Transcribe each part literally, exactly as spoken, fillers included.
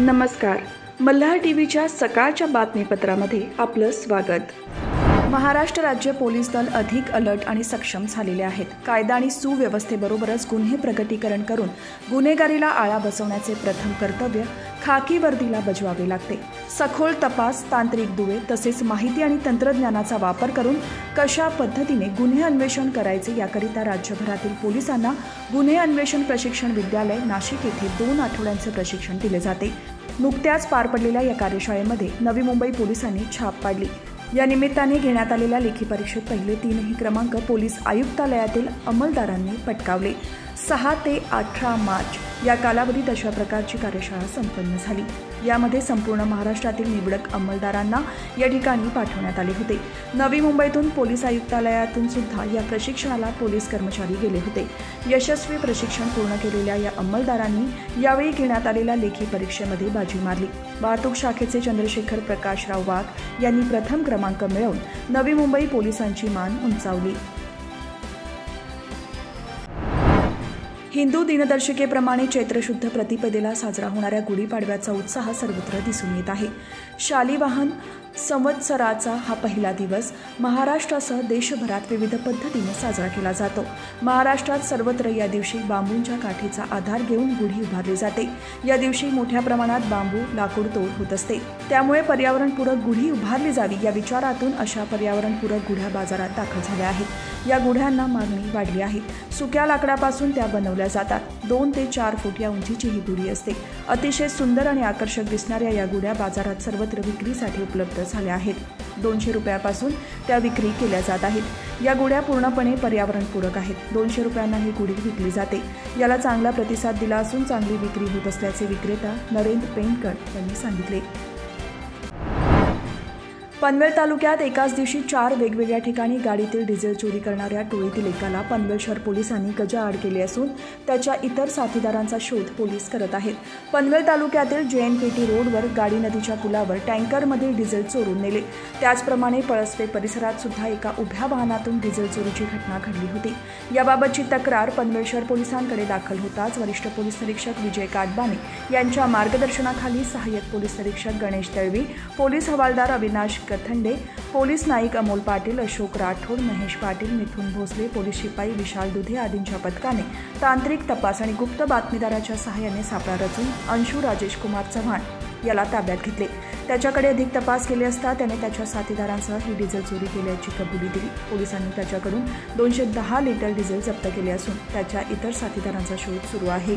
नमस्कार. मल्हार टीव्हीच्या सकाळच्या बातमीपत्रामध्ये आपलं स्वागत. महाराष्ट्र राज्य पोलीस दल अधिक अलर्ट आणि सक्षम झालेले आहेत. कायदा आणि सुव्यवस्थेबरोबरच गुन्हे प्रगटीकरण करून गुन्हेगारीला आळा बसवण्याचे प्रथम कर्तव्य खाकी वर्दीला बजवावे लागते. सखोल तपास, तांत्रिक दुवे तसेच माहिती आणि तंत्रज्ञानाचा वापर करून कशा पद्धतीने गुन्हे अन्वेषण करायचे याकरिता राज्यभरातील पोलिसांना गुन्हे अन्वेषण प्रशिक्षण विद्यालय नाशिक येथे दोन आठवड्यांचे प्रशिक्षण दिले जाते. नुकत्याच पार पडलेल्या या कार्यशाळेमध्ये नवी मुंबई पोलिसांनी छाप पाडली. या निमित्ताने घेण्यात आलेल्या लेखी परीक्षेत पहिले तीनही क्रमांक पोलीस आयुक्तालयातील अंमलदारांनी पटकावले. सहा ते अठरा मार्च या कालावधीत अशा प्रकारची कार्यशाळा संपन्न झाली. यामध्ये संपूर्ण महाराष्ट्रातील निवडक अंमलदारांना या ठिकाणी पाठवण्यात आले होते. नवी मुंबईतून पोलीस आयुक्तालयातून सुद्धा या प्रशिक्षणाला पोलीस कर्मचारी गेले होते. यशस्वी प्रशिक्षण पूर्ण केलेल्या या अंमलदारांनी यावेळी घेण्यात आलेल्या लेखी परीक्षेमध्ये बाजी मारली. वाहतूक शाखेचे चंद्रशेखर प्रकाशराव वाघ यांनी प्रथम क्रमांक मिळवून नवी मुंबई पोलिसांची मान उंचावली. हिंदू दिनदर्शिकेप्रमाणे चैत्र शुद्ध प्रतिपदेला साजरा होणाऱ्या गुढीपाडव्याचा उत्साह सर्वत्र दिसून येत आहे. शालिवाहन संवत्सराचा हा पहिला दिवस महाराष्ट्रासह देशभरात विविध पद्धतीने साजरा केला जातो. महाराष्ट्रात सर्वत्र या दिवशी बांबूंच्या काठीचा आधार घेऊन गुढी उभारली जाते. या दिवशी मोठ्या प्रमाणात बांबू लाकूड तोड होत असते. त्यामुळे पर्यावरणपूरक गुढी उभारली जावी या विचारातून अशा पर्यावरणपूरक गुढ्या बाजारात दाखल झाल्या आहेत. या गुढ्यांना मागणी वाढली आहे. सुक्या लाकडापासून त्या बनवल्या जातात. दोन ते चार फूट या उंचीची ही गुढी असते. अतिशय सुंदर आणि आकर्षक दिसणाऱ्या या गुढ्या बाजारात सर्वत्र विक्रीसाठी उपलब्ध झाल्या आहेत. दोनशे रुपयापासून त्या विक्री केल्या जात आहेत. या गुढ्या पूर्णपणे पर्यावरणपूरक आहेत. दोनशे रुपयांना ही गुढी विकली जाते. याला चांगला प्रतिसाद दिला असून चांगली विक्री होत असल्याचे विक्रेता नरेंद्र पेंडकर यांनी सांगितले. पनवेल तालुक्यात एकाच दिवशी चार वेगवेगळ्या ठिकाणी गाडीतील डिझेल चोरी करणाऱ्या टोळीतील एकाला पनवेल शहर पोलिसांनी गजाआड केली असून त्याच्या इतर साथीदारांचा शोध पोलीस करत आहेत. पनवेल तालुक्यातील जे एन पी टी रोडवर गाडी नदीच्या पुलावर टँकरमधील डिझेल चोरून नेले. त्याचप्रमाणे पळसपे परिसरात सुद्धा एका उभ्या वाहनातून डिझेल चोरीची घटना घडली होती. याबाबतची तक्रार पनवेल शहर पोलिसांकडे दाखल होताच वरिष्ठ पोलीस निरीक्षक विजय काटबाने यांच्या मार्गदर्शनाखाली सहाय्यक पोलीस निरीक्षक गणेश दळवी, पोलीस हवालदार अविनाश कथंडे, पोलीस नाईक अमोल पाटील, अशोक राठोड, महेश पाटील, मिथुन भोसले, पोलीस शिपाई विशाल दुधे आदींच्या पथकाने तांत्रिक तपास आणि गुप्त बातमीदाराच्या सहाय्याने सापळा रचून अंशू राजेश कुमार चव्हाण याला ताब्यात घेतले. त्याच्याकडे अधिक तपास केले असता त्याने त्याच्या साथीदारांसह ही डिझेल चोरी केल्याची कबुली दिली. पोलिसांनी त्याच्याकडून दोनशे दहा लिटर डिझेल जप्त केले असून त्याच्या इतर साथीदारांचा शोध सुरू आहे.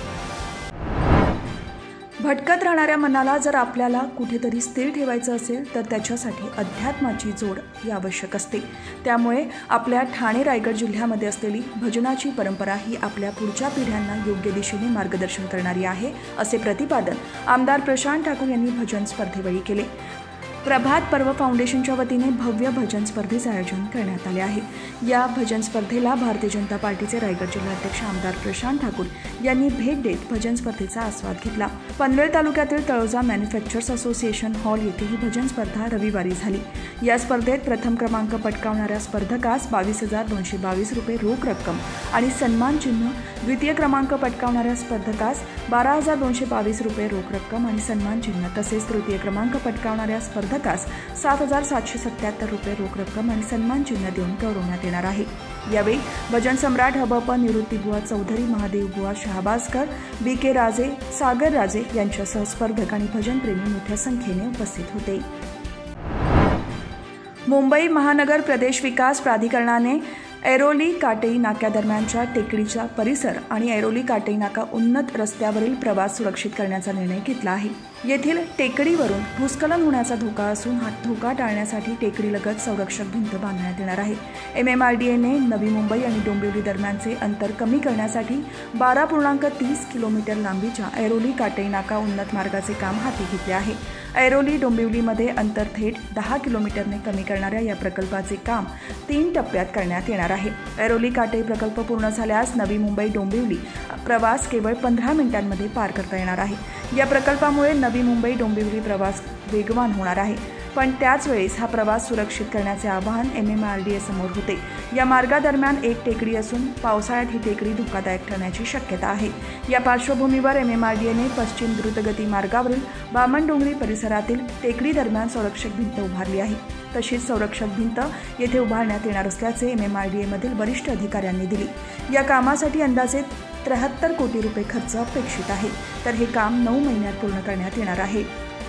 भटकत राहणाऱ्या मनाला जर आपल्याला कुठेतरी स्थिर ठेवायचं असेल तर त्याच्यासाठी अध्यात्माची जोड ही आवश्यक असते. त्यामुळे आपल्या ठाणे रायगड जिल्ह्यामध्ये असलेली भजनाची परंपरा ही आपल्या पुढच्या पिढ्यांना योग्य दिशेने मार्गदर्शन करणारी आहे, असे प्रतिपादन आमदार प्रशांत ठाकूर यांनी भजन स्पर्धेवेळी केले. प्रभात पर्व फाउंडेशनच्या वतीने भव्य भजन स्पर्धेचे आयोजन करण्यात आले आहे. या भजन स्पर्धेला भारतीय जनता पार्टीचे रायगड जिल्हाध्यक्ष आमदार प्रशांत ठाकूर यांनी भेट देत भजन स्पर्धेचा आस्वाद घेतला. पनवेल तालुक्यातील तळोजा मॅन्युफॅक्चरर्स असोसिएशन हॉल येथे ही भजन स्पर्धा रविवारी झाली. या स्पर्धेत प्रथम क्रमांक पटकावणाऱ्या स्पर्धकास बावीस हजार दोनशे बावीस रुपये रोख रक्कम आणि सन्मान चिन्ह, द्वितीय क्रमांक पटकावणाऱ्या स्पर्धकास बारा हजार दोनशे बावीस रुपये रोख रक्कम आणि सन्मान चिन्ह तसेच तृतीय क्रमांक पटकावणाऱ्या स्पर्धकास सात हजार सातशे सत्याहत्तर रुपये रोख रक्कम आणि सन्मान चिन्ह देऊन गौरवण्यात येणार आहे. यावेळी भजन सम्राट हबप निवृत्तीबुवा चौधरी, महादेवबुवा शहाबाजकर, बी के राजे, सागर राजे यांच्यासह स्पर्धक आणि भजनप्रेमी मोठ्या संख्येने उपस्थित होते. मुंबई महानगर प्रदेश विकास प्राधिकरणाने ऐरोली काटेई नाक्यादरम्यानच्या टेकडीचा परिसर आणि ऐरोली काटेई नाका उन्नत रस्त्यावरील प्रवास सुरक्षित करण्याचा निर्णय घेतला आहे. येथील टेकडीवरून भूस्खलन होण्याचा धोका असून हा धोका टाळण्यासाठी टेकडीलगत संरक्षक भिंत बांधण्यात येणार आहे. एम एम आर डी एने नवी मुंबई आणि डोंबिवली दरम्यानचे अंतर कमी करण्यासाठी बारा पूर्णांक तीस किलोमीटर लांबीच्या ऐरोली काटेई नाका उन्नत मार्गाचे काम हाती घेतले आहे. ऐरोली डोंबिवलीमध्ये अंतर थेट दहा किलोमीटरने कमी करणाऱ्या या प्रकल्पाचे काम तीन टप्प्यात करण्यात येणार आहे. ऐरोली काटेई प्रकल्प पूर्ण झाल्यास नवी मुंबई डोंबिवली प्रवास केवळ पंधरा मिनिटांमध्ये पार करता येणार आहे. या प्रकल्पामुळे नवी मुंबई डोंबिवली प्रवास वेगवान होणार आहे. पण त्याच वेळेस हा प्रवास सुरक्षित करण्याचे आवाहन M M R D A समोर होते। या मार्गादरम्यान एक टेकडी असून पावसाळ्यात ही टेकडी धोकादायक ठरण्याची शक्यता आहे। या पार्श्वभूमीवर एम एम आर डी एने पश्चिम द्रुतगती मार्गावरील बामणडोंगरी परिसरातील टेकडी दरम्यान संरक्षक भिंत उभारली आहे। तशीच संरक्षक भिंत येथे उभारण्यात येणार असल्याचे एम एम आर डी एमधील वरिष्ठ अधिकाऱ्यांनी दिली। या कामासाठी अंदाजे त्र्याहत्तर कोटी रुपये खर्च अपेक्षित आहे, तर हे काम नऊ महिन्यात पूर्ण करण्यात येणार आहे।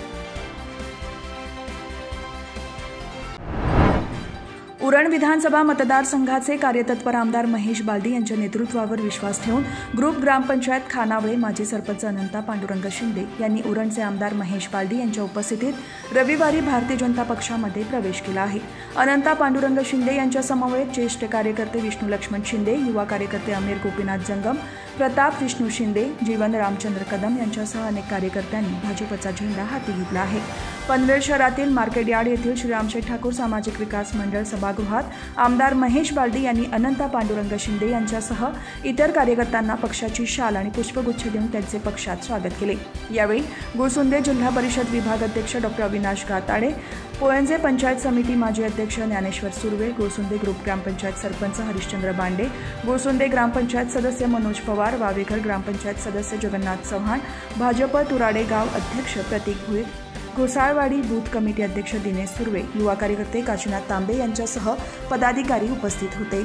उरण विधानसभा मतदारसंघाचे कार्यतत्पर आमदार महेश बालदी यांच्या नेतृत्वावर विश्वास ठेवून ग्रुप ग्रामपंचायत खानावळे माजी सरपंच अनंता पांडुरंग शिंदे यांनी उरणचे आमदार महेश बालदी यांच्या उपस्थितीत रविवारी भारतीय जनता पक्षामध्ये प्रवेश केला आहे। अनंता पांडुरंग शिंदे यांच्या समवेत ज्येष्ठ कार्यकर्ते विष्णू लक्ष्मण शिंदे, युवा कार्यकर्ते अमीर गोपीनाथ जंगम, प्रताप विष्णू शिंदे, जीवन रामचंद्र कदम यांच्यासह अनेक कार्यकर्त्यांनी भाजपचा झेंडा हाती घेतला आहे। पनवेल शहरातील मार्केट यार्ड येथील श्रीरामशेठ ठाकूर सामाजिक विकास मंडळ सभागृहात आमदार महेश बालदी यांनी अनंता पांडुरंग शिंदे यांच्यासह इतर कार्यकर्त्यांना पक्षाची शाल आणि पुष्पगुच्छ देऊन त्यांचे पक्षात स्वागत केले। यावेळी गुळसुंदे जिल्हा परिषद विभाग अध्यक्ष डॉक्टर अविनाश गाताडे, पोयंजे पंचायत समिती माजी अध्यक्ष ज्ञानेश्वर सुर्वे, गुळसुंदे ग्रुप ग्रामपंचायत सरपंच हरिश्चंद्र बांडे, गुळसुंदे ग्रामपंचायत सदस्य मनोज पवार, वावेघर ग्रामपंचायत सदस्य जगन्नाथ चव्हाण, भाजप तुराडे गाव अध्यक्ष प्रतीक भुईर, घोसाळवाडी बूथ कमिटी अध्यक्ष दिनेश सुर्वे, युवा कार्यकर्ते काशीनाथ तांबे यांच्यासह पदाधिकारी उपस्थित होते।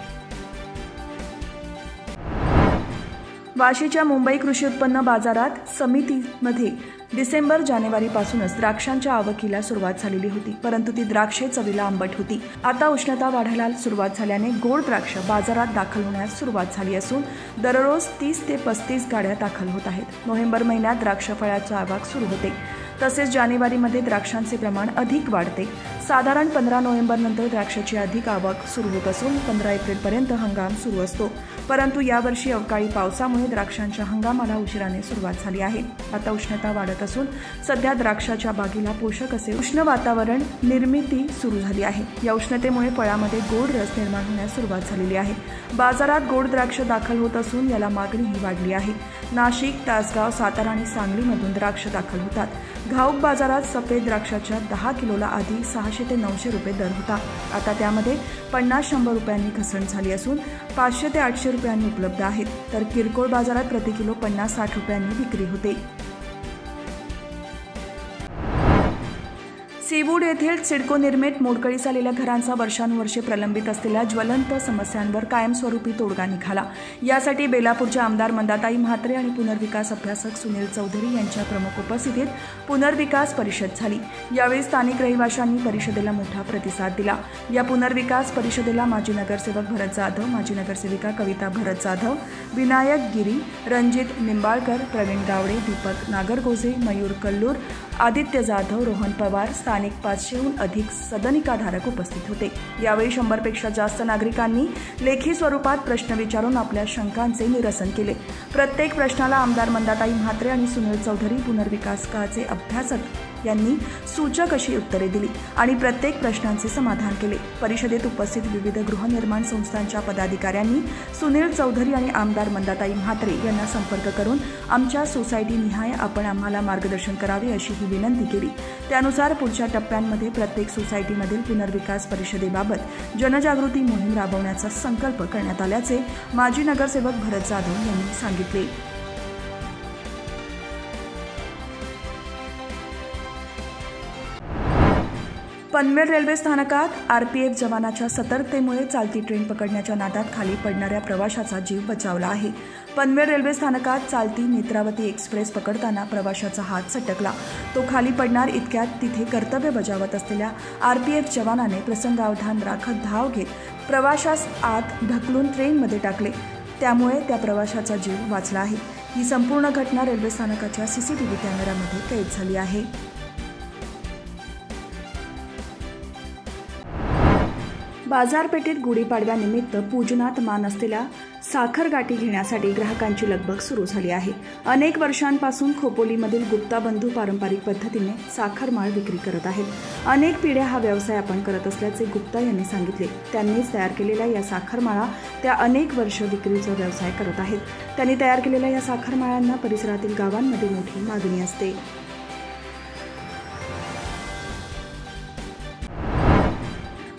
वाशीच्या मुंबई कृषी उत्पन्न बाजारात समितीमध्ये डिसेंबर जानेवारीपासूनच द्राक्षांच्या आवकीला सुरुवात झालेली होती, परंतु ती द्राक्षे चवीला आंबट होती। आता उष्णता वाढायला सुरुवात झाल्याने गोड द्राक्ष बाजारात दाखल होण्यास सुरुवात झाली असून दररोज तीस ते पस्तीस गाड्या दाखल होत आहेत। नोव्हेंबर महिन्यात द्राक्ष फळाची आवक सुरू होते, तसेच जानेवारीमध्ये द्राक्षांचे प्रमाण अधिक वाढते। साधारण पंधरा नोव्हेंबर नंतर द्राक्षाची अधिक आवक सुरू होत असून पंधरा एप्रिलपर्यंत हंगाम सुरू असतो, परंतु यावर्षी अवकाळी पावसामुळे द्राक्षांच्या हंगामाला उशिराने सुरुवात झाली आहे। आता उष्णता वाढत असून सध्या द्राक्षाच्या बागेला पोषक असे उष्ण वातावरण निर्मिती सुरू झाली आहे। या उष्णतेमुळे फळामध्ये गोड रस निर्माण होण्यास सुरुवात झालेली आहे। बाजारात गोड द्राक्ष दाखल होत असून याला मागणीही वाढली आहे। नाशिक, तासगाव, सातारा आणि सांगलीमधून द्राक्ष दाखल होतात। घाऊक बाजारात सफेद द्राक्षाच्या दहा किलोला आधी सहाशे ते नऊशे रुपये दर होता, आता त्यामध्ये पन्नास शंभर रुपयांनी घसरण झाली असून पाचशे ते आठशे रुपयांनी उपलब्ध आहेत, तर किरकोळ बाजारात प्रति किलो पन्नास साठ रुपयांनी विक्री होते। सीवूड येथील सिडको निर्मित मोडकळीस आलेल्या घरांचा वर्षानुवर्षे प्रलंबित असलेल्या ज्वलंत समस्यांवर कायमस्वरूपी तोडगा निघाला। यासाठी बेलापूरच्या आमदार मंदाताई म्हात्रे आणि पुनर्विकास अभ्यासक सुनील चौधरी यांच्या प्रमुख उपस्थितीत पुनर्विकास परिषद झाली। यावेळी स्थानिक रहिवाशांनी परिषदेला मोठा प्रतिसाद दिला। या पुनर्विकास परिषदेला माजी नगरसेवक भरत जाधव, माजी नगरसेविका कविता भरत जाधव, विनायक गिरी, रणजित निंबाळकर, प्रवीण गावडे, दीपक नागरगोजे, मयूर कल्लूर, आदित्य जाधव, रोहन पवार, स्थानिक पाचशेहून अधिक सदनिकाधारक उपस्थित होते। यावेळी शंभरपेक्षा जास्त नागरिकांनी लेखी स्वरूपात प्रश्न विचारून आपल्या शंकांचे निरसन केले। प्रत्येक प्रश्नाला आमदार मंदाताई म्हात्रे आणि सुनील चौधरी पुनर्विकासकाचे अभ्यासक यांनी सूचक अशी उत्तरे दिली आणि प्रत्येक प्रश्नांचे समाधान केले। परिषदेत उपस्थित विविध गृहनिर्माण संस्थांच्या पदाधिकाऱ्यांनी सुनील चौधरी आणि आमदार मंदाताई म्हात्रे यांना संपर्क करून आमच्या सोसायटी निहाय आपण आम्हाला मार्गदर्शन करावे अशी ही विनंती केली। त्यानुसार पुढच्या टप्प्यांमध्ये प्रत्येक सोसायटीमधील पुनर्विकास परिषदेबाबत जनजागृती मोहीम राबवण्याचा संकल्प करण्यात आल्याचे माजी नगरसेवक भरत जाधव यांनी सांगितले। पनवेल रेल्वे स्थानकात आरपीएफ जवानाच्या सतर्कतेमुळे चालती ट्रेन पकडण्याच्या नादात खाली पडणाऱ्या प्रवाशाचा जीव बचावला आहे। पनवेल रेल्वे स्थानकात चालती नेत्रावती एक्सप्रेस पकडताना प्रवाशाचा हात सटकला। तो खाली पडणार इतक्यात तिथे कर्तव्य बजावत असलेल्या आरपीएफ जवानाने प्रसंगावधान राखत धाव घेत प्रवाशास आत ढकलून ट्रेनमध्ये टाकले, त्यामुळे त्या प्रवाशाचा जीव वाचला आहे। ही संपूर्ण घटना रेल्वे स्थानकाच्या सीसीटीव्ही कॅमेऱ्यामध्ये कैद झाली आहे। बाजारपेठेत गुढीपाडव्यानिमित्त पूजनात मान असलेल्या साखर गाठी घेण्यासाठी ग्राहकांची लगबग सुरू झाली आहे। अनेक वर्षांपासून खोपोलीमधील गुप्ता बंधू पारंपरिक पद्धतीने साखर माळ विक्री करत आहेत। अनेक पिढ्या हा व्यवसाय आपण करत असल्याचे गुप्ता यांनी सांगितले। त्यांनीच तयार केलेल्या या साखर माळा त्या अनेक वर्ष विक्रीचा व्यवसाय करत आहेत। त्यांनी तयार केलेल्या या साखर माळांना परिसरातील गावांमध्ये मोठी मागणी असते।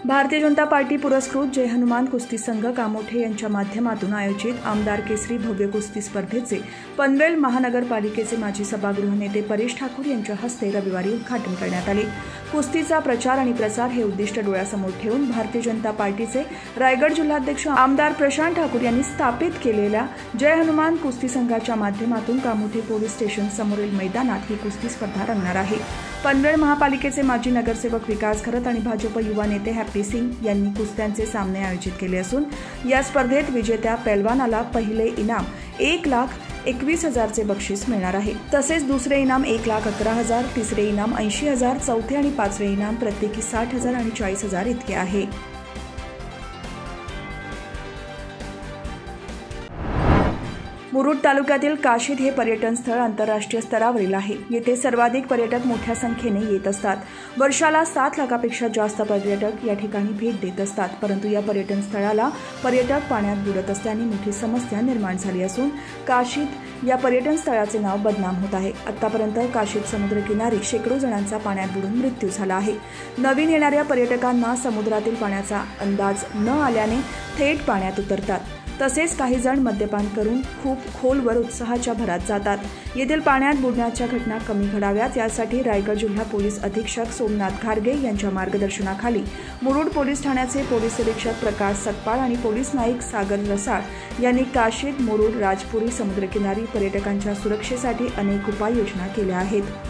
भारतीय जनता पार्टी पुरस्कृत जय हनुमान कुस्ती संघ कामोठे यांच्या माध्यमातून आयोजित आमदार केसरी भव्य कुस्ती स्पर्धेचे पनवेल महानगरपालिकेचे माजी सभागृह नेते परेश ठाकूर यांच्या हस्ते रविवारी उद्घाटन करण्यात आले। कुस्तीचा प्रचार आणि प्रसार हे उद्दिष्ट डोळ्यासमोर ठेवून भारतीय जनता पार्टीचे रायगड जिल्हाध्यक्ष आमदार प्रशांत ठाकूर यांनी स्थापित केलेल्या जय हनुमान कुस्ती संघाच्या माध्यमातून कामोठे पोलीस स्टेशन समोरील मैदानात ही कुस्ती स्पर्धा रंगणार आहे। पनवेल महापालिकेचे माजी नगरसेवक विकास खरत आणि भाजप युवा नेते हॅप्पी सिंग यांनी कुस्त्यांचे सामने आयोजित केले असून या स्पर्धेत विजेत्या पैलवानाला पहिले इनाम एक लाख एकवीस हजारचे बक्षीस मिळणार आहे। तसेच दुसरे इनाम एक लाख अकरा हजार, तिसरे इनाम ऐंशी हजार, चौथे आणि पाचवे इनाम प्रत्येकी साठ हजार आणि चाळीस हजार इतके आहे। मुरुड तालुक्यातील काशीद हे पर्यटन स्थळ आंतरराष्ट्रीय स्तरावरील आहे। येथे सर्वाधिक पर्यटक मोठ्या संख्येने येत असतात। वर्षाला सात लाखापेक्षा जास्त पर्यटक या ठिकाणी भेट देत असतात। परंतु या पर्यटन स्थळाला पर्यटक पाण्यात बुडत असल्याने मोठी समस्या निर्माण झाली असून काशीद या पर्यटन स्थळाचे नाव बदनाम होत आहे। आतापर्यंत काशीद समुद्रकिनारी शेकडो जणांचा पाण्यात बुडून मृत्यू झाला आहे। नवीन येणाऱ्या पर्यटकांना समुद्रातील पाण्याचा अंदाज न आल्याने थेट पाण्यात उतरतात। तसेच काही जण मद्यपान करून खूप खोलवर उत्साहाच्या भरात जातात। येथील पाण्यात बुडण्याच्या घटना कमी घडाव्यात यासाठी रायगड जिल्हा पोलीस अधीक्षक सोमनाथ घारगे यांच्या मार्गदर्शनाखाली मुरुड पोलीस ठाण्याचे पोलीस निरीक्षक प्रकाश सकपाळ आणि पोलीस नाईक सागर रसाळ यांनी काशीद, मुरुड, राजपुरी समुद्रकिनारी पर्यटकांच्या सुरक्षेसाठी अनेक उपाययोजना केल्या आहेत।